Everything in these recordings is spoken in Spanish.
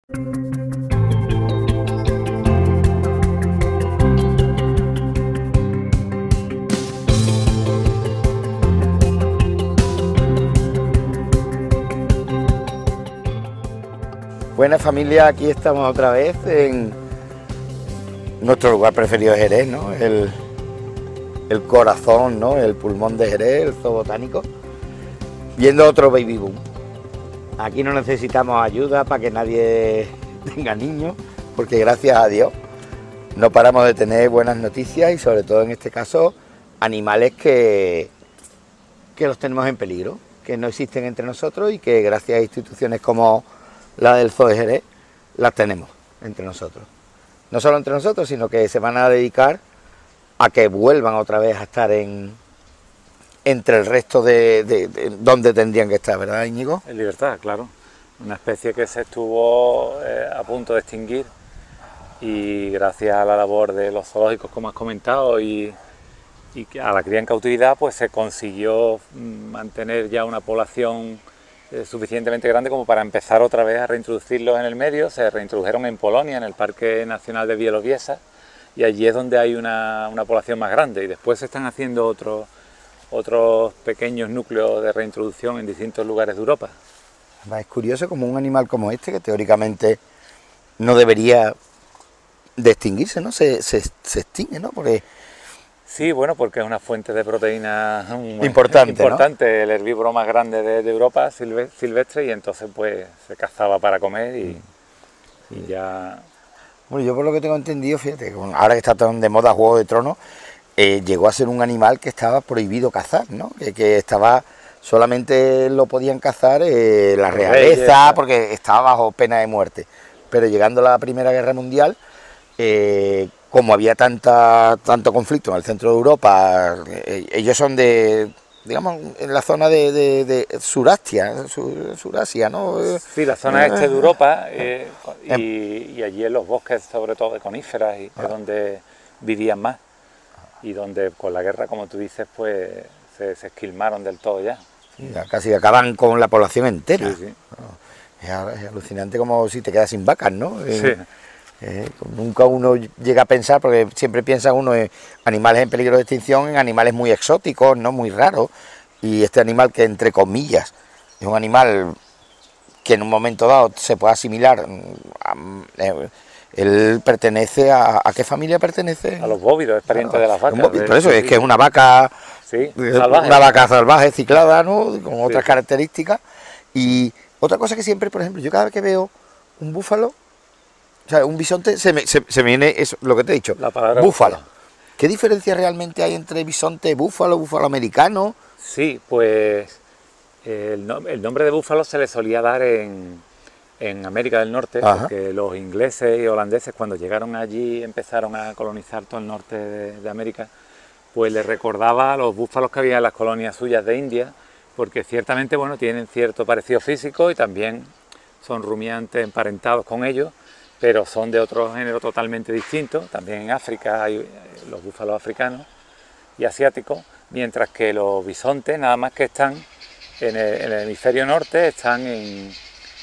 Buenas familia, aquí estamos otra vez en nuestro lugar preferido de Jerez, ¿no? El corazón, ¿no? El pulmón de Jerez, el zoo botánico, viendo otro baby boom. Aquí no necesitamos ayuda para que nadie tenga niños, porque gracias a Dios no paramos de tener buenas noticias y sobre todo en este caso animales que los tenemos en peligro, que no existen entre nosotros y que gracias a instituciones como la del Zoo de Jerez las tenemos entre nosotros. No solo entre nosotros, sino que se van a dedicar a que vuelvan otra vez a estar entre el resto de donde tendrían que estar, ¿verdad, Íñigo? En libertad, claro. Una especie que se estuvo a punto de extinguir y gracias a la labor de los zoológicos, como has comentado, y a la cría en cautividad, pues se consiguió mantener ya una población suficientemente grande como para empezar otra vez a reintroducirlos en el medio. Se reintrodujeron en Polonia, en el Parque Nacional de Bielorriesa, y allí es donde hay una población más grande, y después se están haciendo otros pequeños núcleos de reintroducción en distintos lugares de Europa. Es curioso como un animal como este, que teóricamente no debería de extinguirse, ¿no? Se extingue, ¿no? Porque sí, bueno, porque es una fuente de proteína importante, ¿no? El herbívoro más grande de Europa, silvestre, y entonces pues se cazaba para comer y ya... Bueno, yo por lo que tengo entendido, fíjate, ahora que está tan de moda Juego de Tronos, llegó a ser un animal que estaba prohibido cazar, ¿no? Que estaba, solamente lo podían cazar la realeza, porque estaba bajo pena de muerte. Pero llegando a la Primera Guerra Mundial, como había tanto conflicto en el centro de Europa, ellos son de, digamos, en la zona de Surasia, ¿no? Sí, la zona este de Europa, y allí en los bosques, sobre todo de coníferas, y es donde vivían más, y donde con la guerra, como tú dices, pues se esquilmaron del todo ya. Sí, casi acaban con la población entera. Sí, sí. Es alucinante como si te quedas sin vacas, ¿no? Sí. Nunca uno llega a pensar, porque siempre piensa uno en animales en peligro de extinción, en animales muy exóticos, no muy raros, y este animal que entre comillas es un animal que en un momento dado se puede asimilar, él pertenece a ¿qué familia pertenece? A los bóvidos, es pariente de las vacas. Por eso es que es una vaca, sí, salvaje, una vaca salvaje, ciclada, ¿no? Con otras características. Y otra cosa que siempre, por ejemplo, yo cada vez que veo un búfalo, o sea, un bisonte, se me viene eso, lo que te he dicho, la palabra búfalo. ¿Qué diferencia realmente hay entre bisonte, búfalo americano? Sí, pues el nombre de búfalo se le solía dar en América del Norte, porque los ingleses y holandeses, cuando llegaron allí, empezaron a colonizar todo el norte de América, pues les recordaba a los búfalos que había en las colonias suyas de India, porque ciertamente, bueno, tienen cierto parecido físico y también son rumiantes emparentados con ellos, pero son de otro género totalmente distinto. También en África hay los búfalos africanos y asiáticos, mientras que los bisontes nada más que están en el hemisferio norte, están en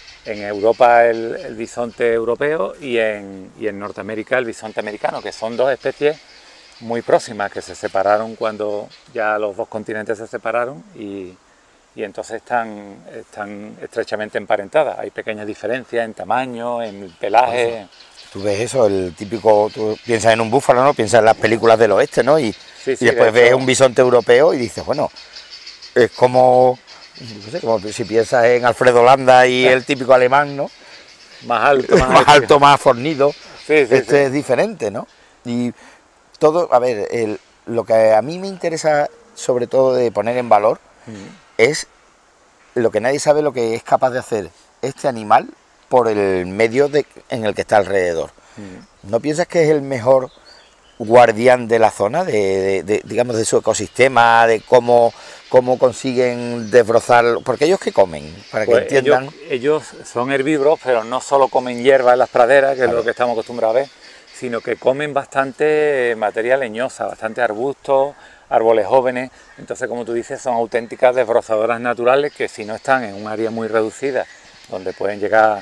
Europa el bisonte europeo y en Norteamérica el bisonte americano, que son dos especies muy próximas, que se separaron cuando ya los dos continentes se separaron y entonces están estrechamente emparentadas. Hay pequeñas diferencias en tamaño, en pelaje. Tú ves eso, el típico, tú piensas en un búfalo, ¿no? Piensas en las películas del oeste, ¿no? Y después ves un bisonte europeo y dices, bueno, es como, no sé, como si piensas en Alfredo Landa y el típico alemán, ¿no? Más alto, más alto, más fornido. Este es diferente, ¿no? Y todo, a ver, lo que a mí me interesa sobre todo de poner en valor es lo que nadie sabe, lo que es capaz de hacer este animal por el medio en el que está alrededor. ¿No piensas que es el mejor guardián de la zona, digamos, de su ecosistema, de cómo consiguen desbrozar? Porque ellos, ¿qué comen? Para que entiendan. Ellos son herbívoros, pero no solo comen hierba en las praderas, que es lo que estamos acostumbrados a ver, sino que comen bastante materia leñosa, bastante arbustos, árboles jóvenes. Entonces, como tú dices, son auténticas desbrozadoras naturales que, si no están en un área muy reducida, donde pueden llegar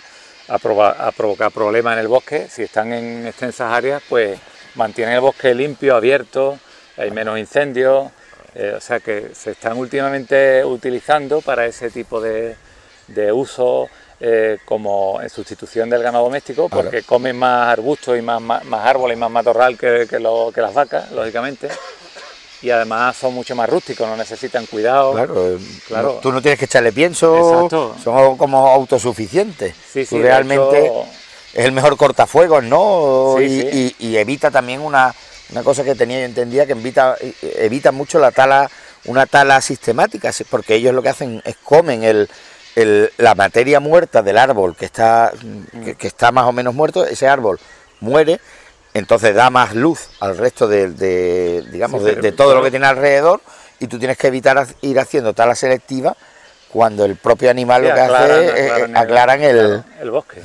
a provocar problemas en el bosque. Si están en extensas áreas, pues mantienen el bosque limpio, abierto, hay menos incendios, o sea que se están últimamente utilizando para ese tipo de uso, como en sustitución del ganado doméstico, porque comen más arbustos y más árboles y más matorral que las vacas, lógicamente. Y además son mucho más rústicos, no necesitan cuidado. Claro. Tú no tienes que echarle pienso. Exacto. Son como autosuficientes. Sí, tú realmente hecho... es el mejor cortafuegos, ¿no? Sí, y evita también una cosa que tenía yo entendida, que evita mucho la tala, una tala sistemática, porque ellos lo que hacen es comen la materia muerta del árbol que está más o menos muerto. Ese árbol muere. Entonces da más luz al resto de todo lo que tiene alrededor, y tú tienes que evitar ir haciendo tala selectiva cuando el propio animal lo que hace es aclaran el bosque.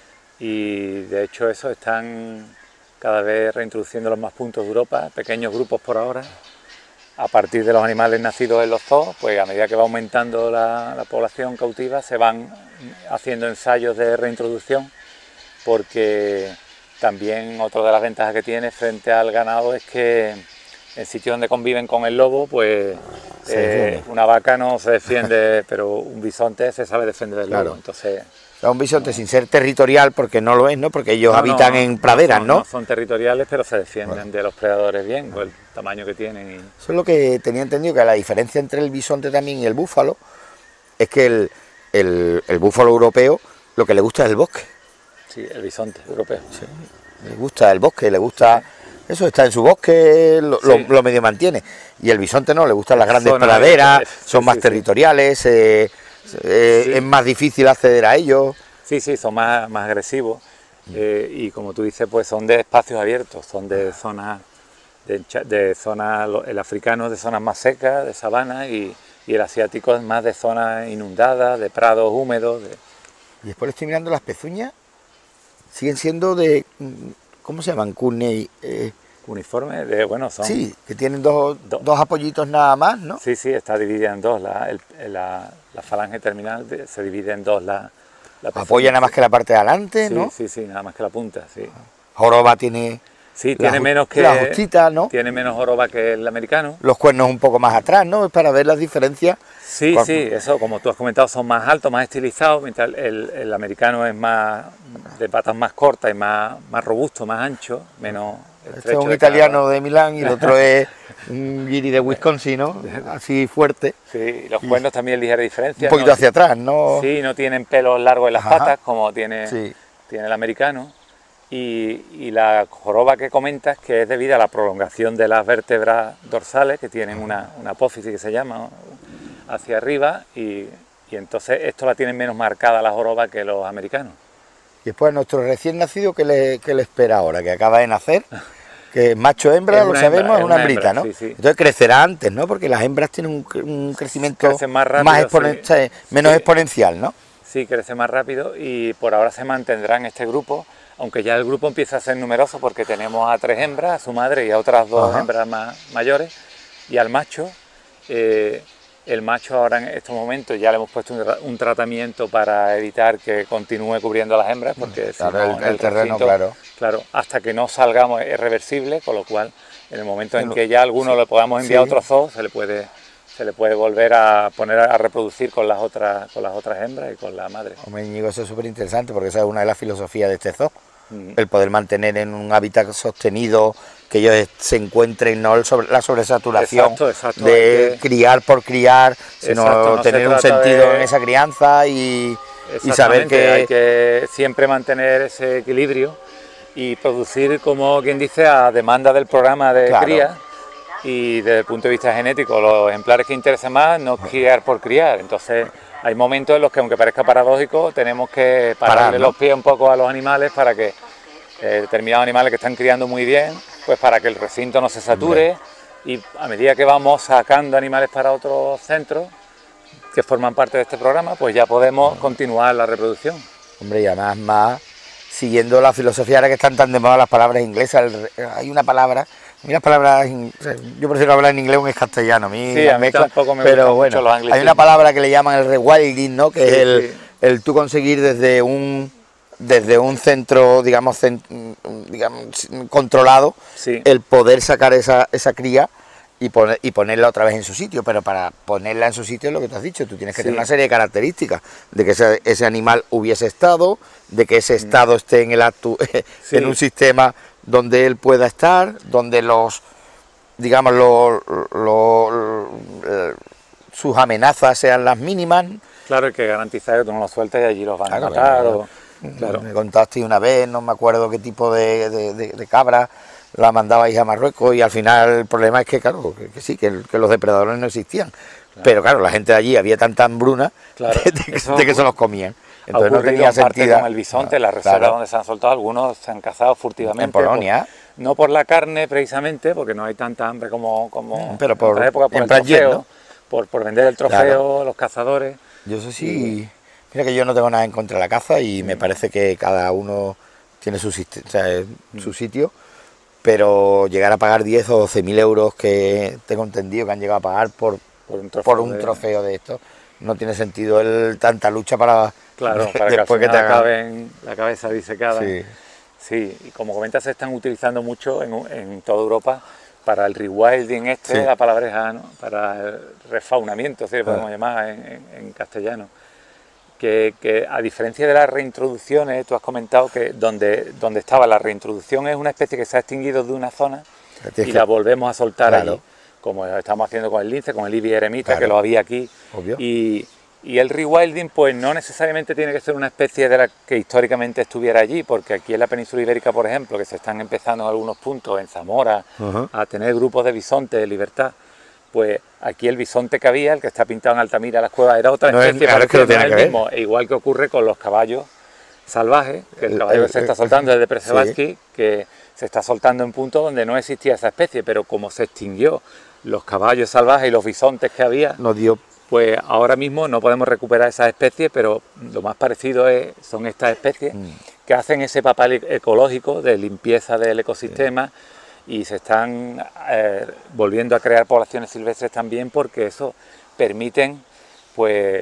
Y de hecho eso están cada vez reintroduciendo los más puntos de Europa, pequeños grupos por ahora, a partir de los animales nacidos en los zoos. Pues a medida que va aumentando la población cautiva se van haciendo ensayos de reintroducción, porque también otra de las ventajas que tiene frente al ganado es que en sitios donde conviven con el lobo, pues una vaca no se defiende, pero un bisonte se sabe defender del lobo. Entonces, o sea, un bisonte sin ser territorial, porque no lo es, ¿no? Porque ellos habitan en praderas, ¿no? No son territoriales, pero se defienden de los predadores bien, por el tamaño que tienen. Eso es lo que tenía entendido, que la diferencia entre el bisonte también y el búfalo es que el búfalo europeo lo que le gusta es el bosque. Sí, el bisonte europeo. Sí, le gusta el bosque, le gusta... Eso, está en su bosque, lo medio mantiene. Y el bisonte no, le gustan las grandes praderas, son más territoriales, es más difícil acceder a ellos. Sí, son más agresivos. Y como tú dices, pues son de espacios abiertos, son de zonas, el africano es de zonas más secas, de sabana, y el asiático es más de zonas inundadas, de prados húmedos. Y después le estoy mirando las pezuñas. Siguen siendo de, ¿cómo se llaman? Cuneiformes, son... Sí, que tienen dos apoyitos nada más, ¿no? Sí, está dividida en dos, la falange terminal se divide en dos, la apoya nada más que la parte de adelante, ¿no? Sí, nada más que la punta, sí. Joroba tiene... Sí, tiene menos que... La justita, ¿no? Tiene menos joroba que el americano. Los cuernos un poco más atrás, ¿no? Es para ver las diferencias. Sí, eso, como tú has comentado, son más altos, más estilizados, mientras el americano es más de patas más cortas y más robusto, más ancho, menos estrecho. Este es un italiano de Milán y el otro es un guiri de Wisconsin, ¿no? Así fuerte. Sí, los cuernos también ligera diferencia. Un poquito hacia atrás, ¿no? Sí, no tienen pelos largos en las patas como tiene el americano. Y la joroba que comentas, que es debido a la prolongación de las vértebras dorsales, que tienen una apófisis que se llama, hacia arriba, y entonces esto la tienen menos marcada la joroba que los americanos. Y después nuestro recién nacido, ¿qué le espera ahora? Que acaba de nacer, que es macho hembra, lo sabemos, es una hembrita, ¿no? Sí. Entonces crecerá antes, ¿no? Porque las hembras tienen un crecimiento más rápido, menos exponencial, ¿no? Sí, crece más rápido, y por ahora se mantendrá en este grupo, aunque ya el grupo empieza a ser numeroso, porque tenemos a 3 hembras, a su madre y a otras 2 hembras mayores, y al macho. El macho ahora en estos momentos ya le hemos puesto un tratamiento para evitar que continúe cubriendo a las hembras, porque claro, si no, el terreno, recinto, claro, hasta que no salgamos es reversible, con lo cual en el momento en que ya alguno le podamos enviar a otro zoo, se le puede volver a poner a reproducir con las otras hembras y con la madre. Hombre, Íñigo, eso es súper interesante, porque esa es una de las filosofías de este zoo, el poder mantener en un hábitat sostenido, que ellos se encuentren, no la sobresaturación de criar por criar, sino tener un sentido en esa crianza y saber que... Hay que siempre mantener ese equilibrio y producir, como quien dice, a demanda del programa de cría, y desde el punto de vista genético, los ejemplares que interesen más, no criar por criar. Entonces hay momentos en los que, aunque parezca paradójico, tenemos que pararle los pies un poco a los animales para que determinados animales que están criando muy bien, pues para que el recinto no se sature, y a medida que vamos sacando animales para otros centros que forman parte de este programa, pues ya podemos continuar la reproducción. Hombre, y además más siguiendo la filosofía, ahora que están tan de moda las palabras inglesas, hay una palabra... Mira, palabras, yo prefiero hablar en inglés o en castellano, a mí tampoco me pero gustan mucho los hay una palabra que le llaman el rewilding, ¿no? Que es el tú conseguir desde un desde un centro, digamos, controlado, Sí. el poder sacar esa cría y ponerla otra vez en su sitio. Pero para ponerla en su sitio es lo que te has dicho, tú tienes que Sí. tener una serie de características de que ese animal hubiese estado, de que ese estado esté en Sí. en un sistema donde él pueda estar, donde digamos, sus amenazas sean las mínimas. Claro, hay que garantizar que tú no los sueltes y allí los van a Claro, matar. claro. Claro. Me contaste una vez, no me acuerdo qué tipo de cabra la mandabais a Marruecos, y al final el problema es que, claro, que sí, que los depredadores no existían. Claro. Pero claro, la gente de allí había tanta hambruna, claro, de que se los comían. Entonces no tenía sentido. Con el bisonte, la reserva, claro, donde se han soltado, algunos se han cazado furtivamente. En Polonia. No por la carne precisamente, porque no hay tanta hambre como pero en otra época, por el trofeo, ¿no? por vender el trofeo, claro, los cazadores. Yo eso sí, mira que yo no tengo nada en contra de la caza y me parece que cada uno tiene su sitio, pero llegar a pagar 10 o 12.000 euros, que tengo entendido que han llegado a pagar por un trofeo de esto, no tiene sentido tanta lucha para, claro, para después que al final te acaben la cabeza disecada. Sí. Sí, y como comentas, se están utilizando mucho en toda Europa para el rewilding, sí, la palabreja, ¿no? Para el refaunamiento, ¿sí? Podemos llamar en castellano. Que a diferencia de las reintroducciones, tú has comentado que donde estaba la reintroducción es una especie que se ha extinguido de una zona y la volvemos a soltar, claro, allí, como estamos haciendo con el lince, con el ibis eremita, claro, que lo había aquí. Obvio. Y el rewilding, pues no necesariamente tiene que ser una especie de la que históricamente estuviera allí, porque aquí en la península ibérica, por ejemplo, que se están empezando en algunos puntos, en Zamora, a tener grupos de bisontes de libertad, pues aquí el bisonte que había, el que está pintado en Altamira, las cuevas, era otra especie, claro, que no tiene que ver. Mismo, igual que ocurre con los caballos salvajes, que el caballo que se está soltando desde Przewalski, sí, que se está soltando en puntos donde no existía esa especie, pero como se extinguió los caballos salvajes y los bisontes que había, no dio. Pues ahora mismo no podemos recuperar esas especies, pero lo más parecido son estas especies que hacen ese papel ecológico de limpieza del ecosistema, y se están volviendo a crear poblaciones silvestres también, porque eso permiten, pues,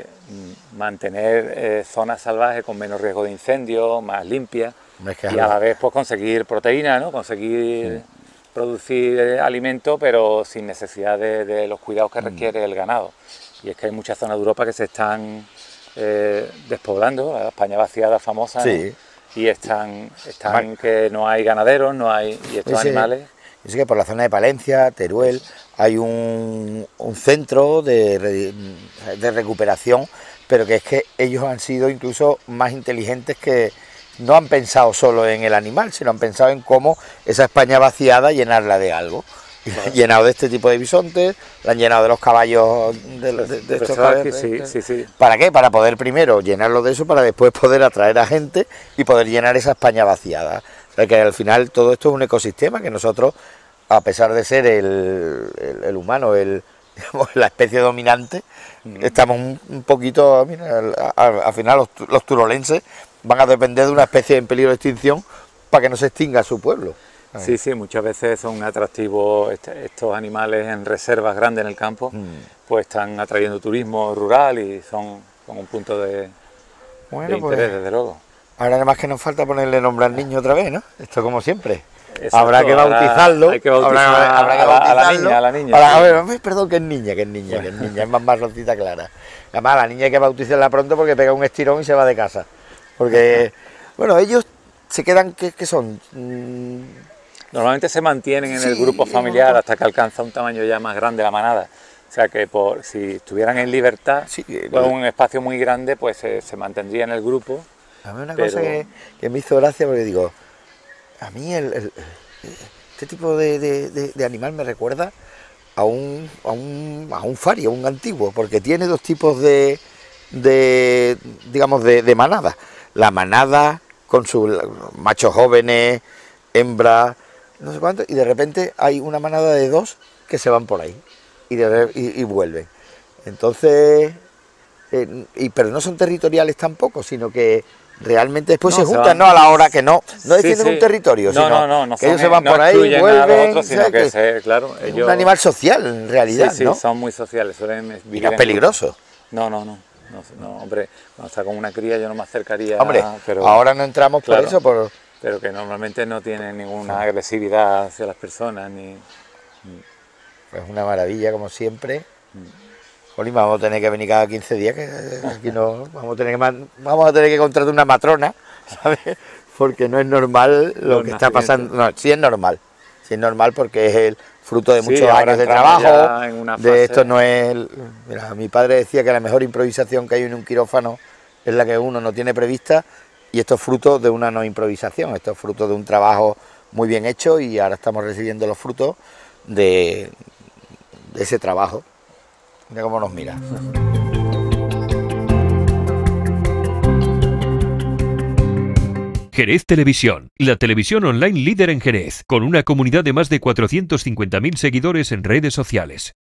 mantener zonas salvajes con menos riesgo de incendio, más limpias, y a la vez pues conseguir proteína, ¿no? Conseguir producir alimento, pero sin necesidad de los cuidados que requiere el ganado. Y es que hay muchas zonas de Europa que se están despoblando, la España vaciada famosa, sí, ¿no? Y están que no hay ganaderos, no hay, y estos animales. Yo sé que por la zona de Palencia, Teruel, hay un centro de recuperación, pero que es que ellos han sido incluso más inteligentes, que no han pensado solo en el animal, sino han pensado en cómo esa España vaciada llenarla de algo. Claro. Llenado de este tipo de bisontes, la han llenado de los caballos de estos caballos. Sí. ¿Para qué? Para poder primero llenarlo de eso, para después poder atraer a gente y poder llenar esa España vaciada. O sea que al final todo esto es un ecosistema que nosotros, a pesar de ser el humano, digamos, la especie dominante, estamos un poquito, mira, al final los turolenses van a depender de una especie en peligro de extinción para que no se extinga su pueblo. Sí, muchas veces son atractivos estos animales en reservas grandes en el campo, pues están atrayendo turismo rural y son un punto de interés, desde luego. Ahora nada más que nos falta ponerle nombre al niño otra vez, ¿no? Esto como siempre. Exacto, habrá que bautizarlo. Hay que bautizar a la niña. A ver, perdón, que es niña, es más marroncita clara. Además, a la niña hay que bautizarla pronto porque pega un estirón y se va de casa. Porque, bueno, ellos se quedan, ¿qué son? Normalmente se mantienen en el grupo familiar hasta que alcanza un tamaño ya más grande la manada. O sea que si estuvieran en libertad, pues un espacio muy grande, pues se mantendría en el grupo. A mí una cosa que me hizo gracia, porque digo, a mí este tipo de animal me recuerda a un fario, un antiguo, porque tiene dos tipos de manada. La manada con sus machos jóvenes, hembras, no sé cuánto, y de repente hay una manada de dos que se van por ahí y vuelven. Entonces, pero no son territoriales tampoco, sino que realmente después se juntan, no a la hora que no defienden un territorio, sino que ellos se van por ahí y vuelven. Otros, sino que claro, ellos, un animal social en realidad, ¿no? Son muy sociales, suelen vivir. ¿Y no es peligroso? No. No, hombre, cuando está con una cría yo no me acercaría. Hombre, pero, ahora no entramos claro, por eso, pero que normalmente no tienen ninguna agresividad hacia las personas ni. Es una maravilla, como siempre. Jolín, vamos a tener que venir cada 15 días, que aquí no, vamos a tener que contratar una matrona, ¿sabes? Porque no es normal lo que está pasando. No, sí es normal porque es el fruto de muchos años de trabajo. De esto no es. Mira, mi padre decía que la mejor improvisación que hay en un quirófano es la que uno no tiene prevista, y esto es fruto de una no improvisación, esto es fruto de un trabajo muy bien hecho, y ahora estamos recibiendo los frutos de ese trabajo. Mira cómo nos mira. Jerez Televisión, la televisión online líder en Jerez, con una comunidad de más de 450.000 seguidores en redes sociales.